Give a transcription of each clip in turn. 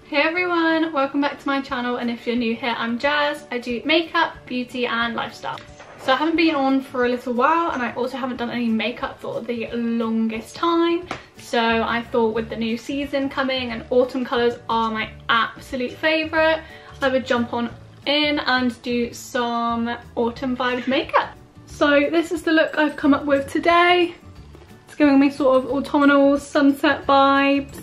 Hey everyone, welcome back to my channel, and if you're new here, I'm Jazz. I do makeup, beauty and lifestyle. So I haven't been on for a little while, and I also haven't done any makeup for the longest time. So I thought with the new season coming and autumn colours are my absolute favourite, I would jump on in and do some autumn vibed makeup. So this is the look I've come up with today. It's giving me sort of autumnal sunset vibes.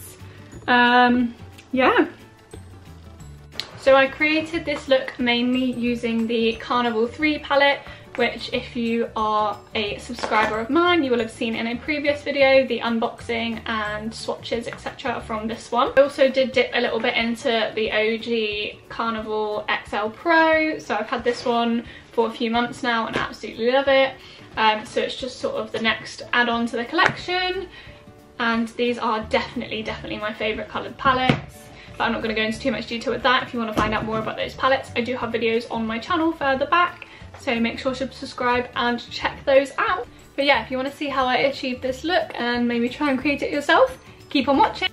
Yeah. So I created this look mainly using the Carnival 3 palette, which if you are a subscriber of mine, you will have seen in a previous video, the unboxing and swatches, etc. from this one. I also did dip a little bit into the OG Carnival XL Pro, so I've had this one for a few months now and absolutely love it. So it's just sort of the next add-on to the collection, and these are definitely my favourite coloured palettes. But I'm not going to go into too much detail with that. If you want to find out more about those palettes, I do have videos on my channel further back, so make sure to subscribe and check those out. But yeah, if you want to see how I achieved this look and maybe try and create it yourself, keep on watching.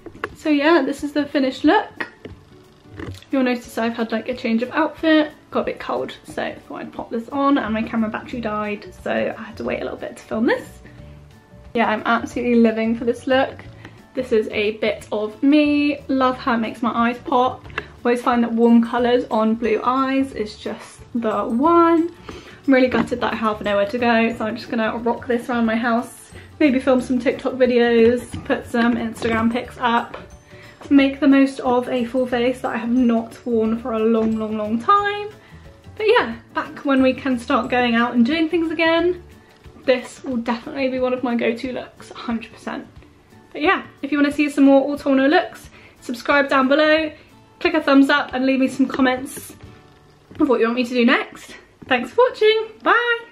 So yeah, this is the finished look. You'll notice I've had like a change of outfit, got a bit cold, so I thought I'd pop this on, and my camera battery died, so I had to wait a little bit to film this. Yeah, I'm absolutely living for this look. This is a bit of me. Love how it makes my eyes pop. Always find that warm colours on blue eyes is just the one. I'm really gutted that I have nowhere to go, so I'm just gonna rock this around my house, maybe film some TikTok videos, put some Instagram pics up, make the most of a full face that I have not worn for a long time. But yeah, back when we can start going out and doing things again, this will definitely be one of my go-to looks, 100%. But yeah, if you want to see some more autumnal looks, subscribe down below, click a thumbs up and leave me some comments of what you want me to do next. Thanks for watching, bye!